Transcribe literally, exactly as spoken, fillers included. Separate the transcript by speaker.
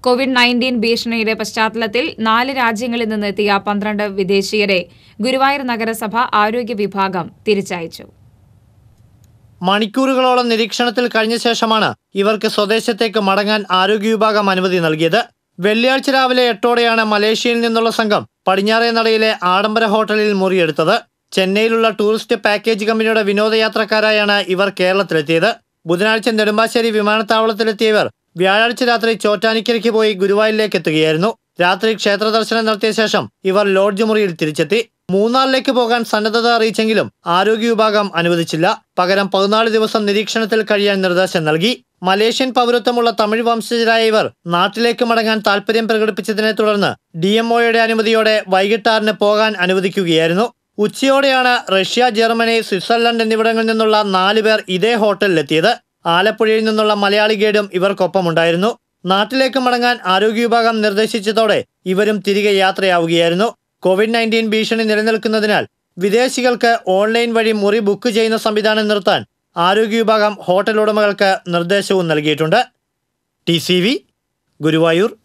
Speaker 1: Covid nineteen ഭീഷണിയുടെ പശ്ചാത്തലത്തിൽ നാല് രാജ്യങ്ങളിൽ നിന്നെത്തിയ പന്ത്രണ്ട് വിദേശീയരെ ഗുരുവായൂർ നഗരസഭ ആരോഗ്യ വിഭാഗം തിരിച്ചയച്ചു.
Speaker 2: മണിക്കൂറുകളോളം നിരീക്ഷണത്തിൽ കഴിഞ്ഞ ശേഷമാണ് ഇവർക്ക് സ്വദേശത്തേക്ക് മടങ്ങാൻ ആരോഗ്യ വിഭാഗം അനുമതി നൽകിയത്. വെള്ളിയാഴ്ച രാവിലെ എട്ടോടെയാണ് മലേഷ്യയിൽ നിന്നുള്ള സംഘം പടിഞ്ഞാറേ നടയിലെ ആഡംബര ഹോട്ടലിൽ മുറിയെടുത്തത്. ചെന്നൈയിലുള്ള ടൂറിസ്റ്റ് പാക്കേജ് കമ്പനിയുടെ വിനോദയാത്രക്കാരായാണ് ഇവർ കേരളത്തിലെത്തിയത്. ബുധനാഴ്ച നെടുമ്പാശ്ശേരി വിമാനത്താവളത്തിലെത്തിയ ഇവർ വ്യാഴാഴ്ച രാത്രി ചോറ്റാനിക്കരയ്ക്ക് പോയി ഗുരുവായൂരിലേക്ക് എത്തുകയായിരുന്നു. രാത്രി ക്ഷേത്ര ദർശനം നടത്തിയ ശേഷം ഇവർ ലോഡ്ജ് മുറിയിൽ തിരിച്ചെത്തി. മൂന്നാറിലേക്ക് പോകാൻ സന്നദ്ധത അറിയിച്ചെങ്കിലും ആരോഗ്യ വിഭാഗം അനുവദിച്ചില്ല. പകരം പതിനാല് ദിവസം നിരീക്ഷണത്തിൽ കഴിയാൻ നിർദ്ദേശം നൽകി. മലേഷ്യൻ പൗരത്വമുള്ള തമിഴ് വംശജരായ ഇവർ നാട്ടിലേക്ക് മടങ്ങാൻ താൽപര്യം പ്രകടിപ്പിച്ചതിനെ തുടർന്ന് ഡി എം ഒയുടെ അനുമതിയോടെ വൈകിട്ട് ആറിന് പോകാൻ അനുവദിക്കുകയായിരുന്നു. ഉച്ചയോടെയാണ് റഷ്യ, ജർമ്മനി, സ്വിറ്റ്സർലൻഡ് എന്നിവിടങ്ങളിൽ നിന്നുള്ള നാല് പേർ ഇതേ ഹോട്ടലിലെത്തിയത്. ആലപ്പുഴയിൽ നിന്നുള്ള മലയാളി ഗൈഡും ഇവർക്കൊപ്പമുണ്ടായിരുന്നു. നാട്ടിലേക്ക് മടങ്ങാൻ ആരോഗ്യ വിഭാഗം നിർദ്ദേശിച്ചതോടെ ഇവരും തിരികെ യാത്രയാവുകയായിരുന്നു. കോവിഡ് നയൻറ്റീൻ ഭീഷണി നിലനിൽക്കുന്നതിനാൽ വിദേശികൾക്ക് ഓൺലൈൻ വഴി മുറി ബുക്ക് ചെയ്യുന്ന സംവിധാനം നിർത്താൻ ആരോഗ്യ വിഭാഗം ഹോട്ടൽ ഉടമകൾക്ക് നിർദ്ദേശവും നൽകിയിട്ടുണ്ട്. T C V Guruvayur.